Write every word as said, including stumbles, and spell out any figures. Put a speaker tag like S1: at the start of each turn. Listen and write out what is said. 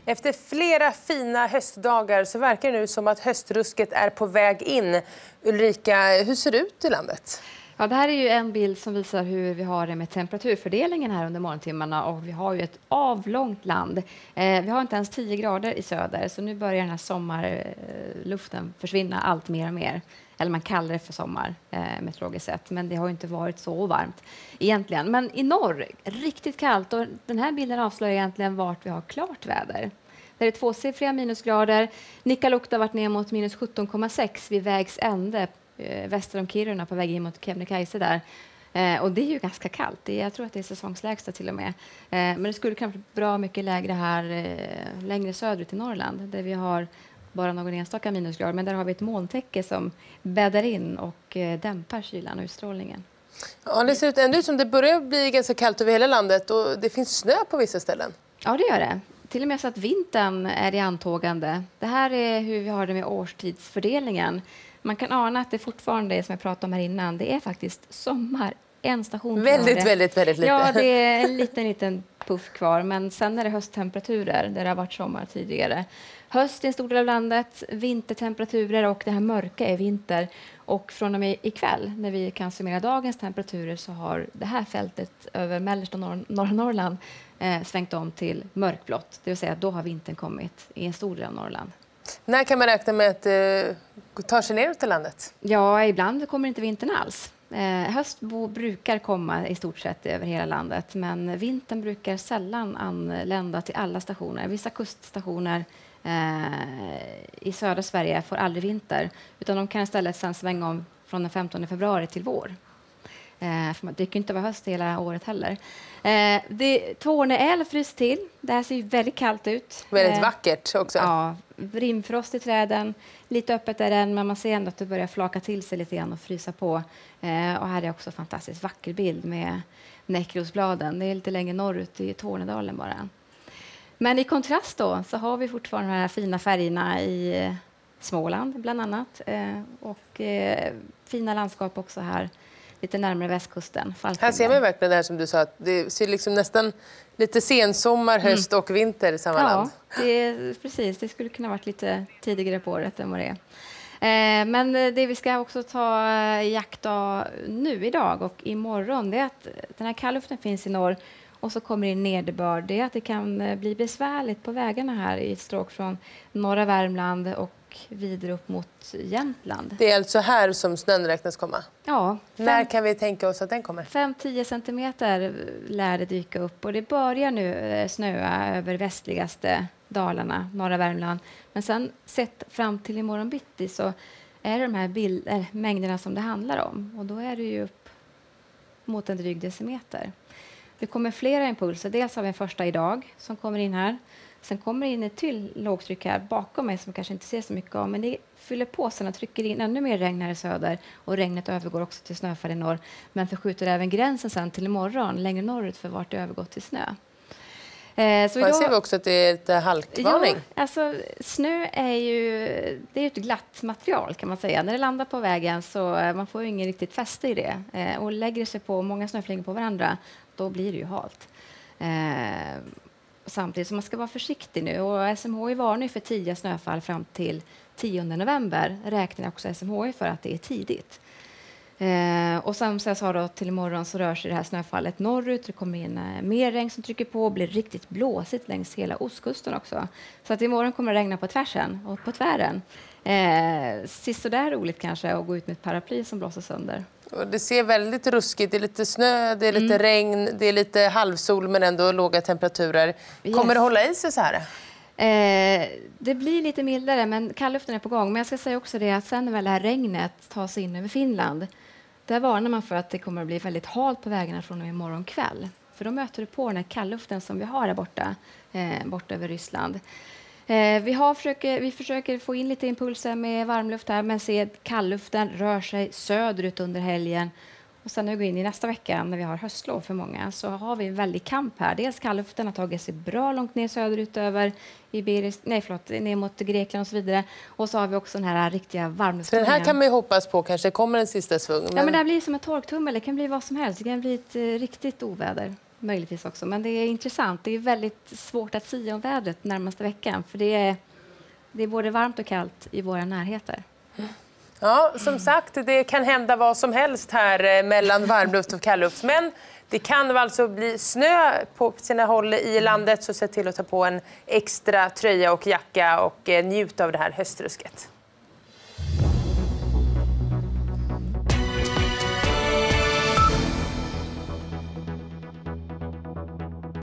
S1: Efter flera fina höstdagar så verkar det nu som att höstrusket är på väg in. Ulrika, hur ser det ut i landet?
S2: Ja, det här är ju en bild som visar hur vi har det med temperaturfördelningen här under morgontimmarna, och vi har ju ett avlångt land. Eh, vi har inte ens tio grader i söder, så nu börjar den här sommarluften försvinna allt mer och mer. Eller man kallar det för sommar eh, meteorologiskt sett, men det har ju inte varit så varmt egentligen. Men i norr, riktigt kallt, och den här bilden avslöjar egentligen vart vi har klart väder. Det är tvåsiffriga minusgrader. Nikkaluokta har varit ner mot minus sjutton komma sex vid vägs ände eh, väster om Kiruna på väg in mot Kebnekaise där. Eh, och det är ju ganska kallt. Det är, jag tror att det är säsongslägsta till och med. Eh, men det skulle kunna bli bra mycket lägre här eh, längre söderut i Norrland, där vi har bara någon enstaka minusgrad, men där har vi ett molntäcke som bäddar in och eh, dämpar kylan och utstrålningen.
S1: Ja, det ser ut ändå som det börjar bli ganska kallt över hela landet, och det finns snö på vissa ställen.
S2: Ja, det gör det. Till och med så att vintern är i antågande. Det här är hur vi har det med årstidsfördelningen. Man kan ana att det fortfarande är, som jag pratade om här innan, det är faktiskt sommar. En station
S1: väldigt, väldigt, väldigt lite.
S2: Ja, det är en liten, liten puff kvar. Men sen är det hösttemperaturer där det har varit sommar tidigare. Höst i en stor del av landet, vintertemperaturer, och det här mörka är vinter. Och från och med ikväll, när vi kan summera dagens temperaturer, så har det här fältet över mellersta och norr, norra Norrland eh, svängt om till mörkblått. Det vill säga att då har vintern kommit i en stor del av Norrland.
S1: När kan man räkna med att det eh, tar sig ner till landet?
S2: Ja, ibland kommer inte vintern alls. Eh, höst brukar komma i stort sett över hela landet, men vintern brukar sällan anlända till alla stationer. Vissa kuststationer eh, i södra Sverige får aldrig vinter, utan de kan istället sedan svänga om från den femtonde februari till vår. Eh, för det kan inte vara höst hela året heller. Eh, det, Torne älv fryser till. Det här ser ju väldigt kallt ut.
S1: Väldigt
S2: eh,
S1: vackert också.
S2: Ja, rimfrost i träden. Lite öppet är den, men man ser ändå att det börjar flaka till sig lite grann och frysa på. Eh, och här är också en fantastiskt vacker bild med näckrosbladen. Det är lite längre norrut i Tornedalen bara. Men i kontrast då så har vi fortfarande de här fina färgerna i eh, Småland bland annat. Eh, och eh, fina landskap också här lite närmare västkusten. Falkenberg.
S1: Här ser man verkligen det här som du sa, att det ser liksom nästan lite sensommar, höst och vinter i samma
S2: ja,
S1: land.
S2: Ja, precis. Det skulle kunna varit lite tidigare på året än vad det är. Eh, men det vi ska också ta jakt av nu idag och imorgon, det är att den här kallluften finns i norr och så kommer det in nederbörd. Det är att det kan bli besvärligt på vägarna här i stråk från norra Värmland och vidare upp mot Jämtland.
S1: Det är alltså här som snön räknas komma?
S2: Ja.
S1: Fem, När kan vi tänka oss att den kommer?
S2: fem till tio centimeter lär det dyka upp, och det börjar nu snöa över västligaste Dalarna, norra Värmland. Men sen sett fram till imorgon bitti så är det de här bild, äh, mängderna som det handlar om, och då är det ju upp mot en dryg decimeter. Det kommer flera impulser. Dels har vi en första idag som kommer in här. Sen kommer det in ett till lågtryck här bakom mig som kanske inte ser så mycket av, men det fyller på sen och trycker in ännu mer regn här i söder, och regnet övergår också till snöfall i norr, men förskjuter även gränsen sen till imorgon längre norrut för vart det övergått till snö.
S1: Eh, så idag ser vi också att det är lite halkvarning.
S2: Ja, alltså, snö är ju det är ett glatt material kan man säga. När det landar på vägen så eh, man får ju ingen riktigt fäste i det, eh, och lägger sig på många snöflingor på varandra, då blir det ju halt. Eh, Samtidigt som man ska vara försiktig nu, och S M H I varnar för tio snöfall fram till tionde november. Räknar också S M H I för att det är tidigt. Eh, och som jag sa då, till imorgon så rör sig det här snöfallet norrut. Det kommer in eh, mer regn som trycker på och blir riktigt blåsigt längs hela ostkusten också. Så att imorgon kommer det regna på tvärsen och på tvären. Eh, sist så där roligt kanske att gå ut med ett paraply som blåser sönder.
S1: Och det ser väldigt ruskigt. Det är lite snö, det är lite
S2: mm.
S1: regn, det är lite halvsol men ändå låga temperaturer.
S2: Yes.
S1: Kommer det hålla i sig så här?
S2: Eh, det blir lite mildare, men kallluften är på gång. Men jag ska säga också det att sen när väl det här regnet tar sig in över Finland, där varnar man för att det kommer att bli väldigt halt på vägarna från och med imorgon kväll. För då möter du på den här kallluften som vi har här borta, eh, borta över Ryssland. Eh, vi, har försöker, vi försöker få in lite impulser med varmluft här, men ser att kallluften rör sig söderut under helgen. Och sen när vi går in i nästa vecka, när vi har höstlov för många, så har vi en väldig kamp här. Dels kallluften har tagit sig bra långt ner söderut över Iberisk, nej förlåt, ner mot Grekland och så vidare. Och så har vi också den här riktiga varmluften.
S1: Den här kan man ju hoppas på kanske kommer en sista svung. Men...
S2: Ja, men det blir som en torktummel. Det kan bli vad som helst. Det kan bli ett eh, riktigt oväder. möjligtvis också. Men det är intressant. Det är väldigt svårt att säga om vädret närmaste veckan. För det är, det är både varmt och kallt i våra närheter.
S1: Ja, som sagt, det kan hända vad som helst här mellan varmluft och kallluft. Men det kan alltså bli snö på sina håll i landet, så se till att ta på en extra tröja och jacka och njuta av det här höstrusket.